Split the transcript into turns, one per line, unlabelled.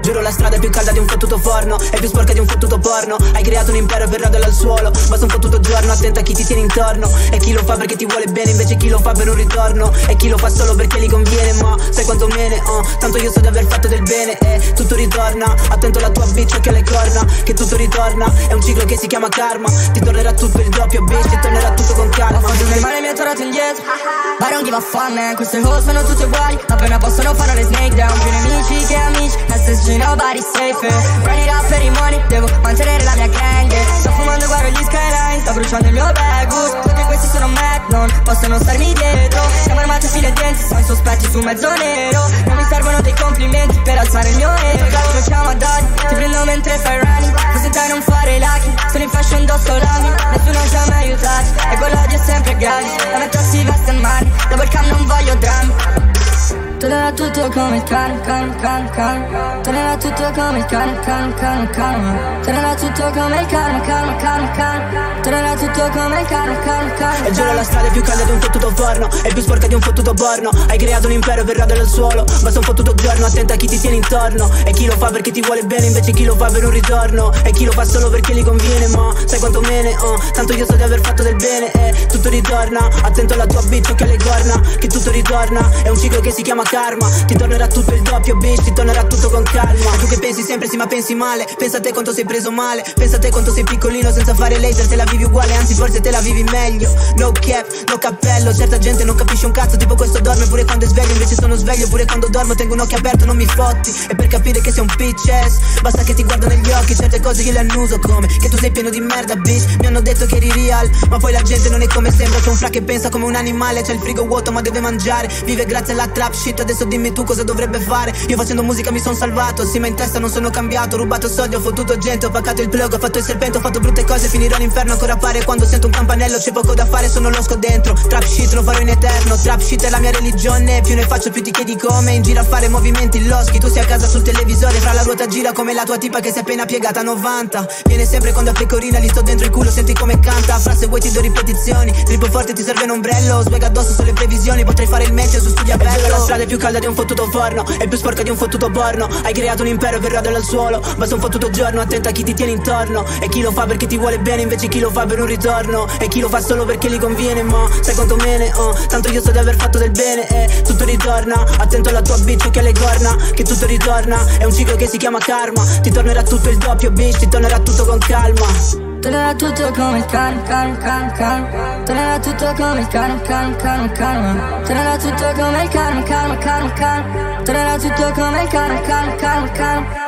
Giuro la strada è più calda di un fottuto forno, è più sporca di un fottuto porno. Hai creato un impero per raderlo al suolo, basta un fottuto giorno, attenta a chi ti tiene intorno. E chi lo fa perché ti vuole bene, invece chi lo fa per un ritorno. E chi lo fa solo perché gli conviene, ma sai quanto mene, tanto io so di aver fatto del bene. E tutto ritorna, attento alla tua bitch che le corna. Che tutto ritorna, è un ciclo che si chiama karma. Ti tornerà tutto il doppio, bitch, ti tornerà tutto con calma.
Ho fatto del male, mi ha tornato indietro, ma non give a fuck, man. Queste cose sono tutte uguali, appena possono fare le snake down. Più nemici che amici, SSG nobody safe. Run it up per i money, devo mantenere la mia gang. Sto fumando, guardo gli skyline, sto bruciando il mio bag. Tutti questi sono mad, non possono starmi dietro. Siamo armati fino ai denti, sono sospetti su mezzo nero. Non mi servono dei complimenti per alzare il mio ego. Facciamo ad oggi, ti prendo mentre fai running. Presentai non fare lucky, sono in fashion indosso lami. Nessuno ci ha mai aiutati, e quell'odio è sempre grande. La metà si veste in mare, double cam non voglio drammi. Tornerà tutto come il cane, cane, cane, cane. Tornerà tutto come il cane, cane, cane, cane. Tornerà tutto come il cane, cane, cane, cane. Tornerà tutto come il cane, cane, cane.
E giuro la strada è più calda di un fottuto forno, è più sporca di un fottuto porno. Hai creato un impero per raderlo al suolo, basta un fottuto giorno, attenta a chi ti tiene intorno. E chi lo fa perché ti vuole bene, invece chi lo fa per un ritorno. E chi lo fa solo perché gli conviene, ma sai quanto mene, tanto io so di aver fatto del bene. E tutto ritorna, attento alla tua bitch che le corna. Che tutto ritorna, è un ciclo che si chiama karma. Ti tornerà tutto il doppio, bitch, ti tornerà tutto con calma. Tu che pensi sempre sì ma pensi male, pensa a te quanto sei preso male. Pensa a te quanto sei piccolino senza fare laser, te la vivi uguale, anzi forse te la vivi meglio. No cap, no cappello, certa gente non capisce un cazzo. Tipo questo dorme pure quando è sveglio, invece sono sveglio pure quando dormo. Tengo un occhio aperto, non mi fotti. E per capire che sei un bitch ass, basta che ti guardo negli occhi. Certe cose io le annuso come che tu sei pieno di merda, bitch. Mi hanno detto che eri real, ma poi la gente non è come sembra. C'è un fra che pensa come un animale, c'è il frigo vuoto ma deve mangiare. Vive grazie alla trap shit, adesso dimmi tu cosa dovrebbe fare. Io facendo musica mi son salvato, sì ma in testa non sono cambiato. Ho rubato soldi, ho fottuto gente, ho paccato il plug, ho fatto il serpente, ho fatto brutte cose, finirò all'inferno ancora pare. Quando sento un campanello c'è poco da fare, sono losco dentro. Trap shit lo farò in eterno, trap shit è la mia religione. Più ne faccio più ti chiedi come, in giro a fare movimenti loschi. Tu sei a casa sul televisore, fra la ruota gira come la tua tipa che si è appena piegata a 90. Viene sempre quando a pecorina, lì sto dentro il culo, senti come canta. Fra se vuoi ti do ripetizioni, drippo forte ti serve un ombrello. Swag addosso sulle previsioni, potrei fare il meteo su studia bello. La strada è più calda di un fottuto forno, è più sporca di un fottuto porno. Hai creato un impero per raderlo al suolo, basta un fottuto giorno, attenta a chi ti tiene intorno. E chi lo fa perché ti vuole bene, invece chi lo fa per un ritorno. E chi lo fa solo perché gli conviene, ma sai quanto mene, tanto io so di aver fatto del bene. E tutto ritorna, attento alla tua bitch che le corna. Che tutto ritorna, è un ciclo che si chiama karma. Ti tornerà tutto il doppio, bitch, ti tornerà tutto con calma.
Tornerà tutto come il cane, cane, cane, cane. Tornerà tutto come il cane, cane, cane, cane. Tornerà tutto come il cane, cane, cane, cane. Tornerà tutto come il cane, cane, cane, cane.